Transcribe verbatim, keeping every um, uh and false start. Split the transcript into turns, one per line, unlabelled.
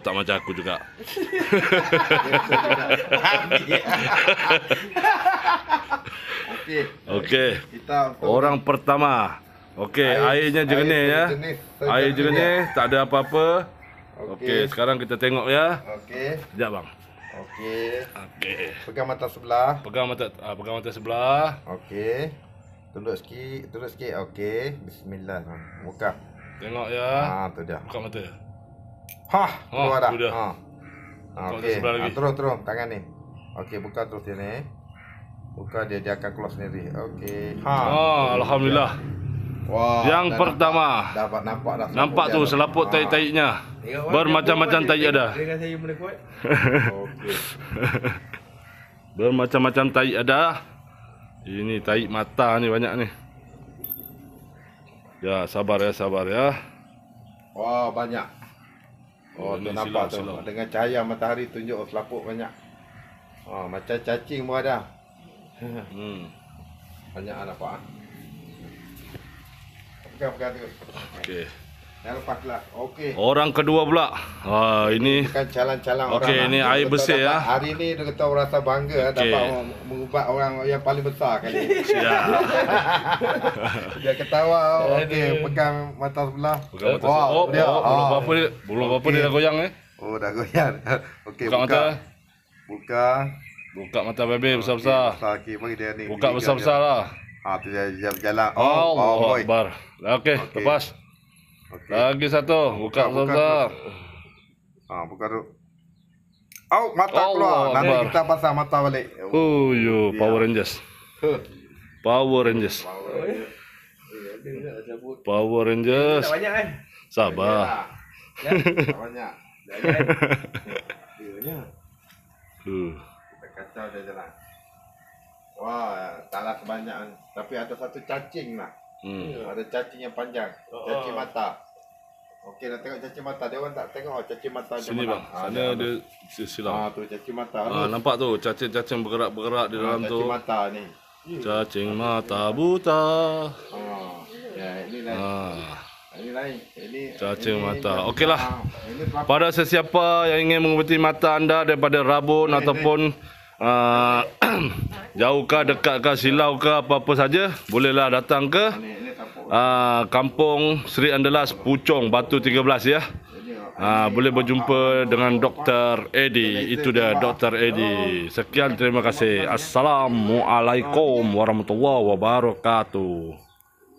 tak macam aku juga.
Okey.
Okey.
Kita untuk
Orang pertama. Okey,
Air-
airnya jernih
air
ya.
jernih,
Air
sejernih
jernih, tak ada apa-apa.
Okey.
Okey, sekarang kita tengok ya.
Okey.
Sekejap bang.
Okey.
Okey.
Pegang mata sebelah.
Pegang mata ah, pegang mata sebelah.
Okey. Tunduk sikit, tunduk sikit. Okey. Bismillah. Buka.
Tengok ya.
Ha, tu dia.
Buka mata.
Hah, keluar dah.
tu dia.
Ha. Ha,
Buka mata
okey.
sebelah lagi.
Ha, terus terus tangan ni. Okey, buka terus dia ni. Buka dia dia akan keluar sendiri. Okey. Ha.
Oh, alhamdulillah.
Wah.
Yang
dah
pertama.
Nampak, dapat nampak dah.
Nampak tu selaput tai-tainya. Bermacam-macam tai ada.
Dengan saya boleh kuat.
Okey.
Bermacam-macam tai ada. Ini tai mata ni banyak ni. Ya, sabar ya, sabar ya.
Wah, banyak.
Oh,
Oh, tu
ni
nampak tu.
silau, silau.
Dengan cahaya matahari tunjuk oh, selaput banyak. Oh, macam cacing pun ada.
Hmm.
Banyak ah nampak ah. Pegang-pegang tu.
Okey.
Yang lepas lah. Okey.
Orang kedua pula. Ha, ini
Bukan calang-calang orang.
Okey,
lah.
ni
Dia
air
kata
bersih,
dapat-
ya.
Hari ni dia kata orang rasa bangga
Okey.
dapat orang mengubat orang yang paling besar kali ni.
siap.
Dia ketawa. Okey, pegang mata sebelah.
Pegang mata.
Wah,
Oh,
dia.
oh, belum
Ah.
apa-apa dia. Belum apa-apa dia
Okey.
dah goyang eh.
Oh, dah goyang. Okey,
Buka mata.
Buka.
Buka mata baby besar-besar.
Besar lagi bagi dia ni.
Buka
Tiga
besar-besar
dia.
lah.
Ha, tu dia dia berjalan.
Oh,
oh,
Allah
oi.
Akbar. Okey,
Okey.
lepas.
Okey.
Lagi satu. Buka
Buka, buka
besar-besar.
Ha, buka tu. Oh, mata
Allah
keluar. Nanti
Akbar.
kita pasang mata balik.
Oh, yo, Power Rangers.
Huh.
Power Rangers. Power Rangers.
Tak banyak kan?
Sabar.
Ya. Tak banyak. Dia nya.
Uh.
Kita kacau dia jalan. Wah, taklah kebanyakan. Tapi ada satu cacing lah.
Hmm.
Ada cacing yang panjang. Cacing mata. Okey, nak tengok cacing mata. Dia orang tak tengok oh, cacing mata dia
Sini
mana.
bang.
Ha,
Sana dia silau.
Ah, tu cacing mata.
Ah, nampak tu cacing-cacing bergerak-bergerak di dalam tu.
Cacing mata ni.
Cacing mata buta.
Ha. Ya, ini lain.
Ah,
Ini lain. Ini
cacing
ini-
mata.
ini-
Okeylah.
Ah, ini pelapuk.
Pada sesiapa yang ingin mengobati mata anda daripada rabun
Boleh,
ataupun uh, jauh ke, dekat ke, silau ke, apa-apa saja, bolehlah datang ke
Ini ini tapuk.
uh, Kampung Seri Andalas, Puchong, Batu tiga belas ya. Uh, boleh berjumpa dengan Doktor Eddie. Itu dia Doktor Eddie. Sekian, terima kasih. Assalamualaikum warahmatullahi wabarakatuh.